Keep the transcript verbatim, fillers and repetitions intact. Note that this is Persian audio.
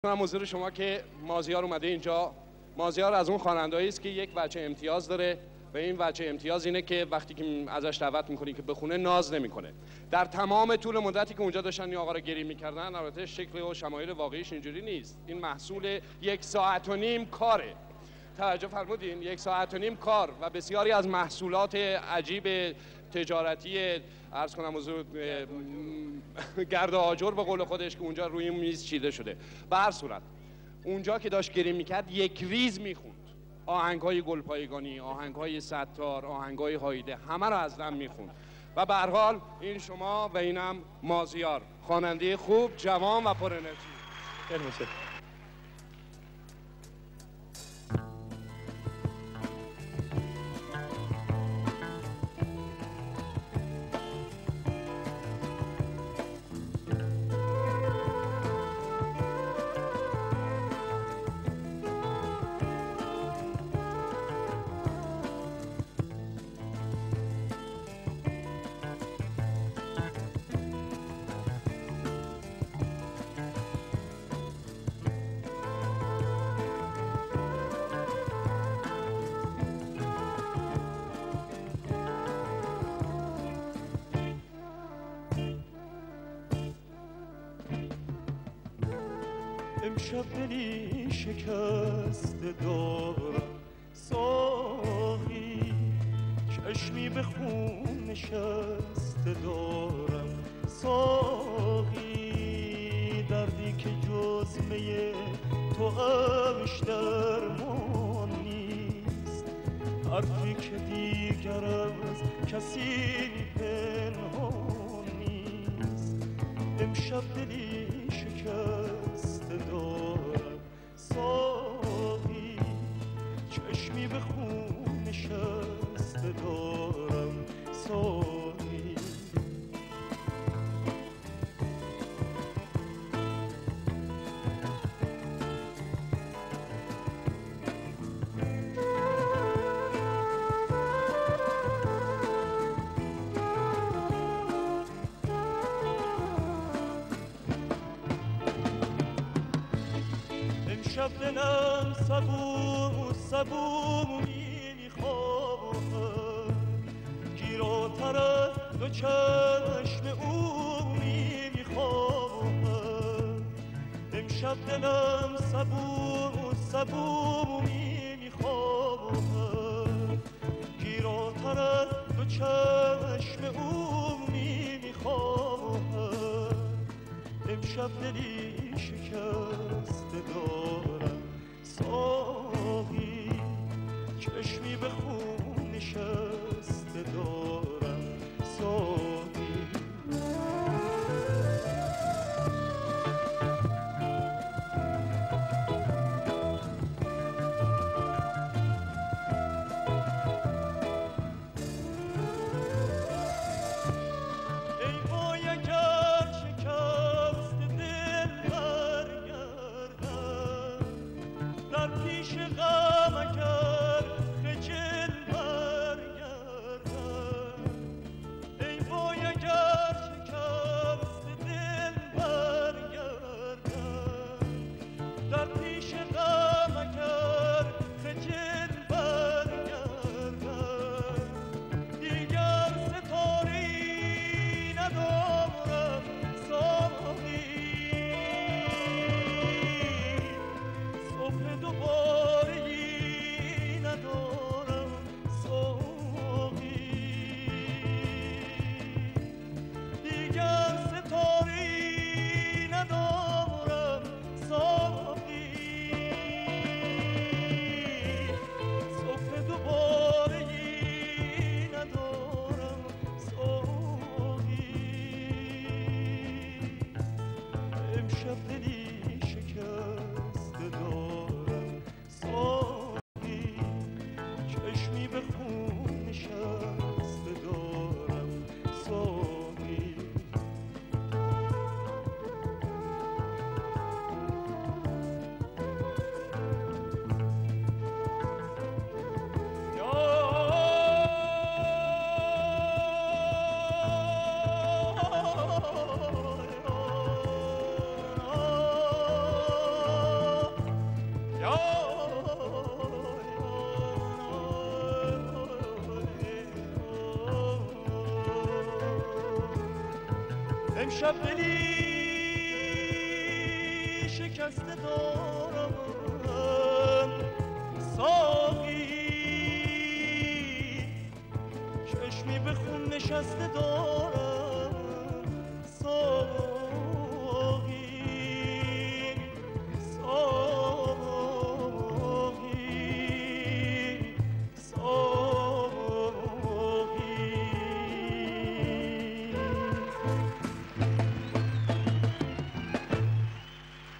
من حضور شما که مازیار اومده اینجا. مازیار از اون خواننده‌ای است که یک وجه امتیاز داره و این وجه امتیاز اینه که وقتی که ازش دعوت می‌کنی که بخونه ناز نمی‌کنه. در تمام طول مدتی که اونجا داشتن این آقا رو گری می‌کردن، البته شکل و شمایل واقعیش اینجوری نیست. این محصول یک ساعت و نیم کاره. توجه فرمودین؟ یک ساعت و نیم کار و بسیاری از محصولات عجیب تجارتی عرض کنم حضور گرد و آجر به قول خودش که اونجا روی میز چیده شده. به هر صورت اونجا که داشت گریم میکرد یک ریز میخوند، آهنگ‌های گلپایگانی، آهنگ‌های ستار، آهنگ‌های هایده، همه رو از دم میخوند. و به هر حال این شما و اینم مازیار، خواننده خوب، جوان و پر انرژی. خیلی متشکرم. امشب دلی شکسته دارم ساقی، چشمی به خون نشسته دارم ساقی، دردی که جز می تو همش درمان نیست، حرفی که دیگر از کسی پنهان نیست. امشب دلی شکسته دارم ساقی، چشمی به خون نشسته دارم ساقی. امشب دلم صبور صبور میخواهد، گیراتر از دو چشم او میخواهد. امشب دلم صبور صبور میخواهد، گیراتر از دو چشم او میخواهد. امشب دلی شکسته دارم ساقی، چشمی به خون نشسته دارم ساقی. پیش غم اگر امشب دلی شکسته دارم ساقی، چشمی به خون نشسته دارم